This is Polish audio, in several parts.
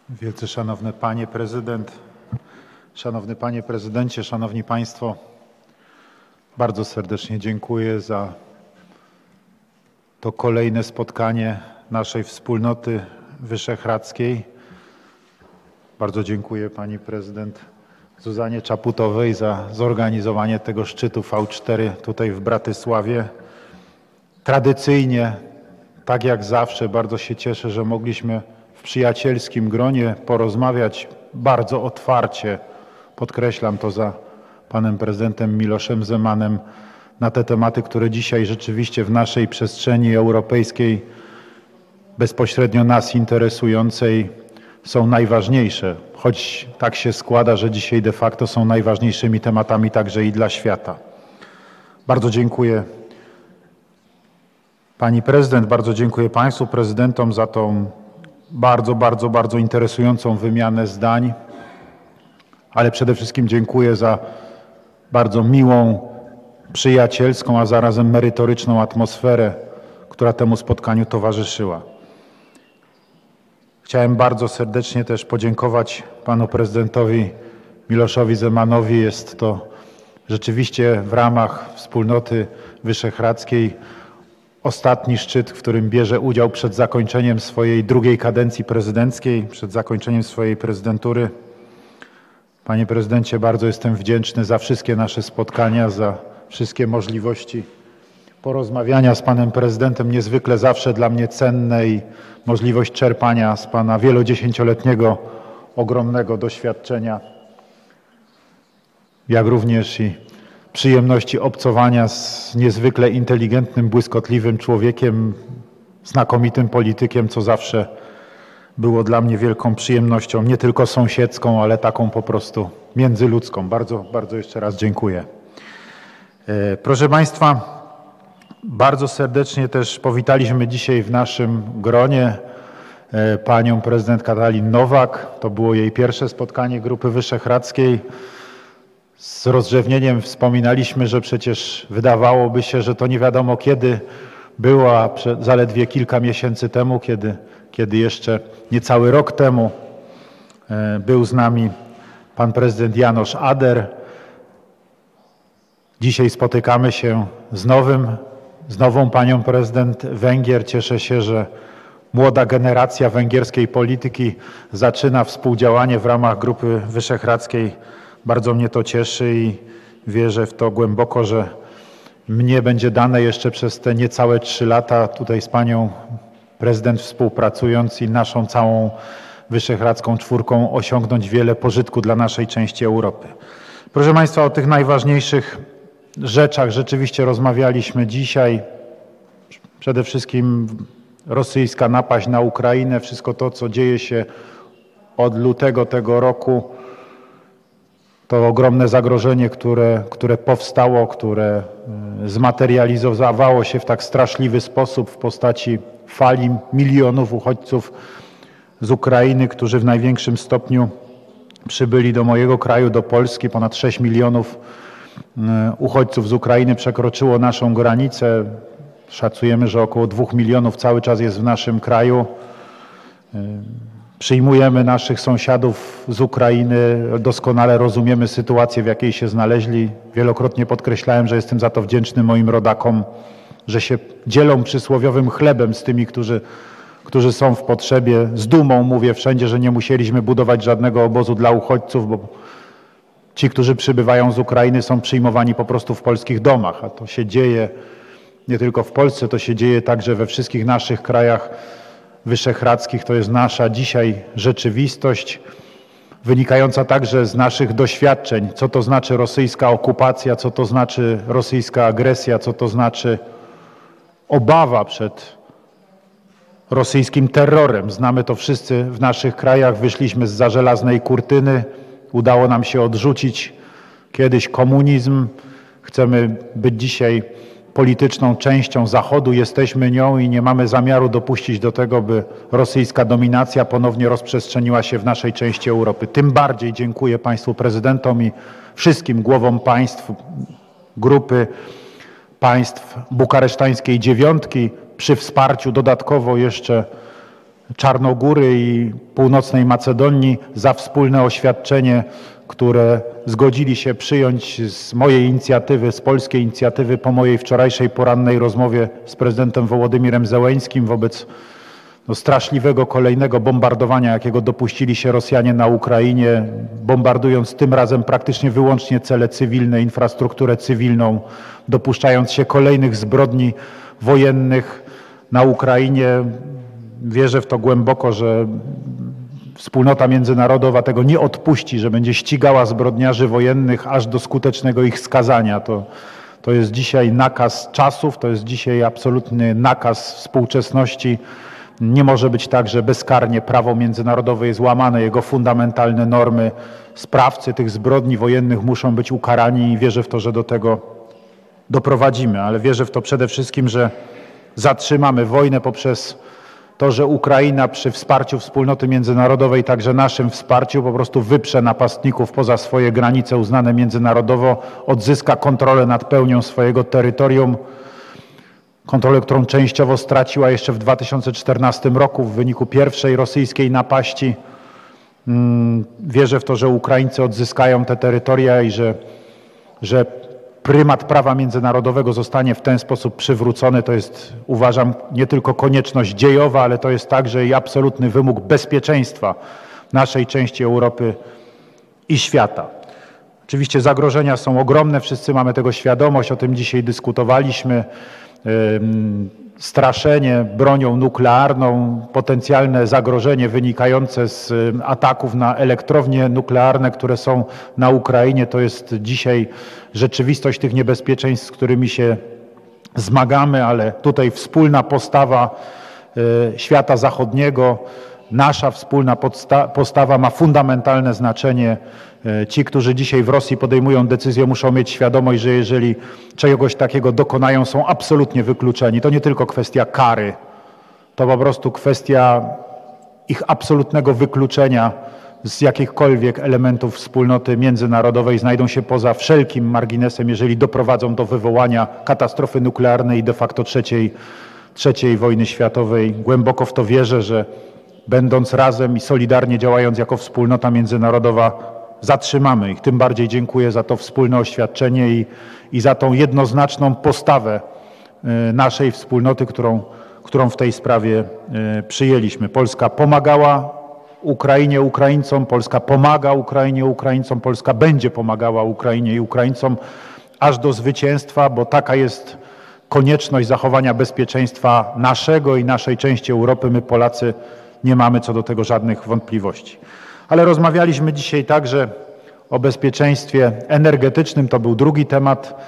Wielce szanowny Panie Prezydent, szanowny Panie Prezydencie, Szanowni Państwo, bardzo serdecznie dziękuję za to kolejne spotkanie naszej wspólnoty wyszehradzkiej. Bardzo dziękuję Pani Prezydent Zuzannie Czaputowej za zorganizowanie tego szczytu V4 tutaj w Bratysławie. Tradycyjnie, tak jak zawsze, bardzo się cieszę, że mogliśmy w przyjacielskim gronie porozmawiać bardzo otwarcie, podkreślam to za panem prezydentem Miloszem Zemanem, na te tematy, które dzisiaj rzeczywiście w naszej przestrzeni europejskiej, bezpośrednio nas interesującej, są najważniejsze, choć tak się składa, że dzisiaj de facto są najważniejszymi tematami także i dla świata. Bardzo dziękuję Pani Prezydent, bardzo dziękuję Państwu Prezydentom za tą bardzo interesującą wymianę zdań, ale przede wszystkim dziękuję za bardzo miłą, przyjacielską, a zarazem merytoryczną atmosferę, która temu spotkaniu towarzyszyła. Chciałem bardzo serdecznie też podziękować Panu Prezydentowi Miloszowi Zemanowi. Jest to rzeczywiście w ramach wspólnoty wyszehradzkiej ostatni szczyt, w którym bierze udział przed zakończeniem swojej drugiej kadencji prezydenckiej, przed zakończeniem swojej prezydentury. Panie Prezydencie, bardzo jestem wdzięczny za wszystkie nasze spotkania, za wszystkie możliwości porozmawiania z Panem Prezydentem, niezwykle zawsze dla mnie cenne, i możliwość czerpania z Pana wielodziesięcioletniego, ogromnego doświadczenia, jak również i przyjemności obcowania z niezwykle inteligentnym, błyskotliwym człowiekiem, znakomitym politykiem, co zawsze było dla mnie wielką przyjemnością, nie tylko sąsiedzką, ale taką po prostu międzyludzką. Bardzo jeszcze raz dziękuję. Proszę Państwa, bardzo serdecznie też powitaliśmy dzisiaj w naszym gronie panią prezydent Katalin Nowak. To było jej pierwsze spotkanie Grupy Wyszehradzkiej. Z rozrzewnieniem wspominaliśmy, że przecież wydawałoby się, że to nie wiadomo kiedy było, a zaledwie kilka miesięcy temu, kiedy jeszcze niecały rok temu był z nami pan prezydent János Ader. Dzisiaj spotykamy się z nową panią prezydent Węgier. Cieszę się, że młoda generacja węgierskiej polityki zaczyna współdziałanie w ramach Grupy Wyszehradzkiej. Bardzo mnie to cieszy i wierzę w to głęboko, że mnie będzie dane jeszcze przez te niecałe 3 lata tutaj z panią prezydent współpracując i naszą całą wyszehradzką czwórką osiągnąć wiele pożytku dla naszej części Europy. Proszę Państwa, o tych najważniejszych rzeczach rzeczywiście rozmawialiśmy dzisiaj. Przede wszystkim rosyjska napaść na Ukrainę, wszystko to, co dzieje się od lutego tego roku, to ogromne zagrożenie, które powstało, które zmaterializowało się w tak straszliwy sposób w postaci fali milionów uchodźców z Ukrainy, którzy w największym stopniu przybyli do mojego kraju, do Polski. Ponad 6 milionów uchodźców z Ukrainy przekroczyło naszą granicę. Szacujemy, że około 2 milionów cały czas jest w naszym kraju. Przyjmujemy naszych sąsiadów z Ukrainy, doskonale rozumiemy sytuację, w jakiej się znaleźli. Wielokrotnie podkreślałem, że jestem za to wdzięczny moim rodakom, że się dzielą przysłowiowym chlebem z tymi, którzy są w potrzebie. Z dumą mówię wszędzie, że nie musieliśmy budować żadnego obozu dla uchodźców, bo ci, którzy przybywają z Ukrainy, są przyjmowani po prostu w polskich domach, a to się dzieje nie tylko w Polsce, to się dzieje także we wszystkich naszych krajach wyszehradzkich. To jest nasza dzisiaj rzeczywistość, wynikająca także z naszych doświadczeń, co to znaczy rosyjska okupacja, co to znaczy rosyjska agresja, co to znaczy obawa przed rosyjskim terrorem. Znamy to wszyscy w naszych krajach, wyszliśmy zza żelaznej kurtyny, udało nam się odrzucić kiedyś komunizm, chcemy być dzisiaj polityczną częścią Zachodu, jesteśmy nią i nie mamy zamiaru dopuścić do tego, by rosyjska dominacja ponownie rozprzestrzeniła się w naszej części Europy. Tym bardziej dziękuję Państwu prezydentom i wszystkim głowom państw, grupy państw bukaresztańskiej dziewiątki, przy wsparciu dodatkowo jeszcze Czarnogóry i Północnej Macedonii za wspólne oświadczenie, które zgodzili się przyjąć z mojej inicjatywy, z polskiej inicjatywy po mojej wczorajszej porannej rozmowie z prezydentem Wołodymyrem Zełeńskim wobec straszliwego kolejnego bombardowania, jakiego dopuścili się Rosjanie na Ukrainie, bombardując tym razem praktycznie wyłącznie cele cywilne, infrastrukturę cywilną, dopuszczając się kolejnych zbrodni wojennych na Ukrainie. Wierzę w to głęboko, że wspólnota międzynarodowa tego nie odpuści, że będzie ścigała zbrodniarzy wojennych aż do skutecznego ich skazania. To jest dzisiaj nakaz czasów, to jest dzisiaj absolutny nakaz współczesności. Nie może być tak, że bezkarnie prawo międzynarodowe jest łamane, jego fundamentalne normy. Sprawcy tych zbrodni wojennych muszą być ukarani i wierzę w to, że do tego doprowadzimy, ale wierzę w to przede wszystkim, że zatrzymamy wojnę poprzez to, że Ukraina przy wsparciu wspólnoty międzynarodowej, także naszym wsparciu, po prostu wyprze napastników poza swoje granice uznane międzynarodowo, odzyska kontrolę nad pełnią swojego terytorium, kontrolę, którą częściowo straciła jeszcze w 2014 roku w wyniku pierwszej rosyjskiej napaści. Wierzę w to, że Ukraińcy odzyskają te terytoria i że prymat prawa międzynarodowego zostanie w ten sposób przywrócony. To jest, uważam, nie tylko konieczność dziejowa, ale to jest także i absolutny wymóg bezpieczeństwa naszej części Europy i świata. Oczywiście zagrożenia są ogromne, wszyscy mamy tego świadomość, o tym dzisiaj dyskutowaliśmy. Straszenie bronią nuklearną, potencjalne zagrożenie wynikające z ataków na elektrownie nuklearne, które są na Ukrainie, to jest dzisiaj rzeczywistość tych niebezpieczeństw, z którymi się zmagamy, ale tutaj wspólna postawa świata zachodniego, nasza wspólna postawa ma fundamentalne znaczenie. Ci, którzy dzisiaj w Rosji podejmują decyzje, muszą mieć świadomość, że jeżeli czegoś takiego dokonają, są absolutnie wykluczeni. To nie tylko kwestia kary, to po prostu kwestia ich absolutnego wykluczenia z jakichkolwiek elementów wspólnoty międzynarodowej. Znajdą się poza wszelkim marginesem, jeżeli doprowadzą do wywołania katastrofy nuklearnej i de facto trzeciej wojny światowej. Głęboko w to wierzę, że będąc razem i solidarnie działając jako wspólnota międzynarodowa, zatrzymamy ich. Tym bardziej dziękuję za to wspólne oświadczenie i za tą jednoznaczną postawę naszej wspólnoty, którą w tej sprawie przyjęliśmy. Polska pomagała Ukrainie, Ukraińcom, Polska pomaga Ukrainie, Ukraińcom, Polska będzie pomagała Ukrainie i Ukraińcom aż do zwycięstwa, bo taka jest konieczność zachowania bezpieczeństwa naszego i naszej części Europy. My, Polacy, nie mamy co do tego żadnych wątpliwości. Ale rozmawialiśmy dzisiaj także o bezpieczeństwie energetycznym. To był drugi temat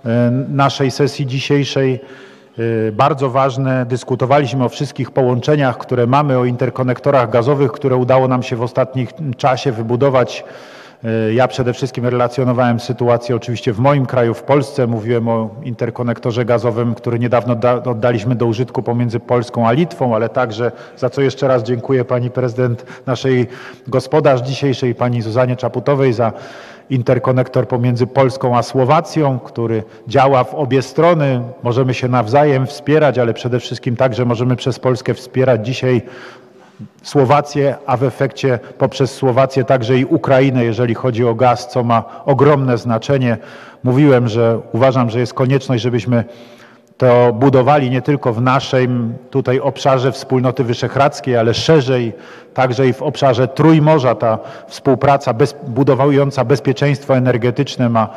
naszej sesji dzisiejszej. Bardzo ważne. Dyskutowaliśmy o wszystkich połączeniach, które mamy, o interkonektorach gazowych, które udało nam się w ostatnim czasie wybudować. Ja przede wszystkim relacjonowałem sytuację oczywiście w moim kraju, w Polsce. Mówiłem o interkonektorze gazowym, który niedawno oddaliśmy do użytku pomiędzy Polską a Litwą, ale także, za co jeszcze raz dziękuję pani prezydent, naszej gospodarz dzisiejszej, pani Zuzannie Czaputowej, za interkonektor pomiędzy Polską a Słowacją, który działa w obie strony. Możemy się nawzajem wspierać, ale przede wszystkim także możemy przez Polskę wspierać dzisiaj Słowację, a w efekcie poprzez Słowację także i Ukrainę, jeżeli chodzi o gaz, co ma ogromne znaczenie. Mówiłem, że uważam, że jest konieczność, żebyśmy to budowali nie tylko w naszym tutaj obszarze wspólnoty wyszehradzkiej, ale szerzej, także i w obszarze Trójmorza. Ta współpraca budowująca bezpieczeństwo energetyczne ma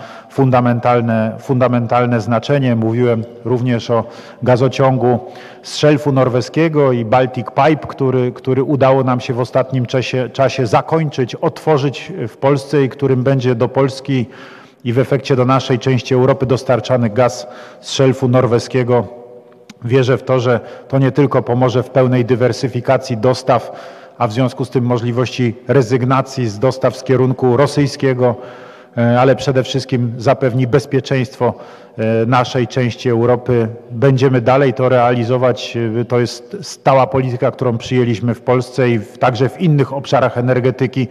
fundamentalne znaczenie. Mówiłem również o gazociągu z szelfu norweskiego i Baltic Pipe, który udało nam się w ostatnim czasie zakończyć, otworzyć w Polsce i którym będzie do Polski i w efekcie do naszej części Europy dostarczany gaz z szelfu norweskiego. Wierzę w to, że to nie tylko pomoże w pełnej dywersyfikacji dostaw, a w związku z tym możliwości rezygnacji z dostaw z kierunku rosyjskiego, ale przede wszystkim zapewni bezpieczeństwo naszej części Europy. Będziemy dalej to realizować. To jest stała polityka, którą przyjęliśmy w Polsce i także w innych obszarach energetyki.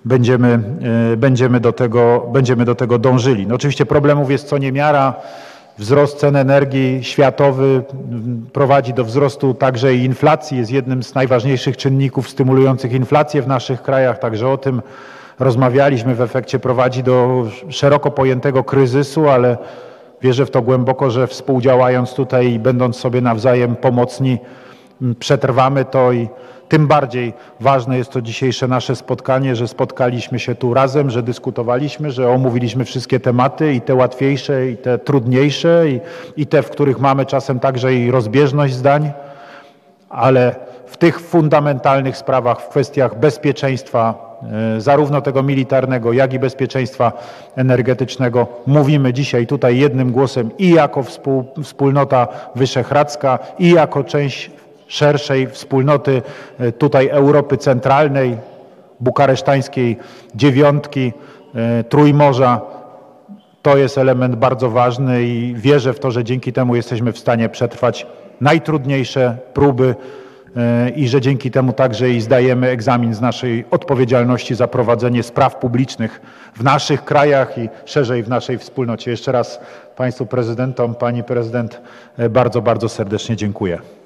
Będziemy do tego dążyli. No oczywiście problemów jest co niemiara. Wzrost cen energii światowy prowadzi do wzrostu także i inflacji, jest jednym z najważniejszych czynników stymulujących inflację w naszych krajach, także o tym rozmawialiśmy, w efekcie prowadzi do szeroko pojętego kryzysu, ale wierzę w to głęboko, że współdziałając tutaj i będąc sobie nawzajem pomocni, przetrwamy to i tym bardziej ważne jest to dzisiejsze nasze spotkanie, że spotkaliśmy się tu razem, że dyskutowaliśmy, że omówiliśmy wszystkie tematy i te łatwiejsze, i te trudniejsze, i te, w których mamy czasem także i rozbieżność zdań, ale w tych fundamentalnych sprawach, w kwestiach bezpieczeństwa, zarówno tego militarnego, jak i bezpieczeństwa energetycznego, mówimy dzisiaj tutaj jednym głosem i jako wspólnota wyszehradzka, i jako część szerszej wspólnoty tutaj Europy Centralnej, bukaresztańskiej dziewiątki, Trójmorza. To jest element bardzo ważny i wierzę w to, że dzięki temu jesteśmy w stanie przetrwać najtrudniejsze próby i że dzięki temu także i zdajemy egzamin z naszej odpowiedzialności za prowadzenie spraw publicznych w naszych krajach i szerzej w naszej wspólnocie. Jeszcze raz Państwu prezydentom, Pani Prezydent bardzo, bardzo serdecznie dziękuję.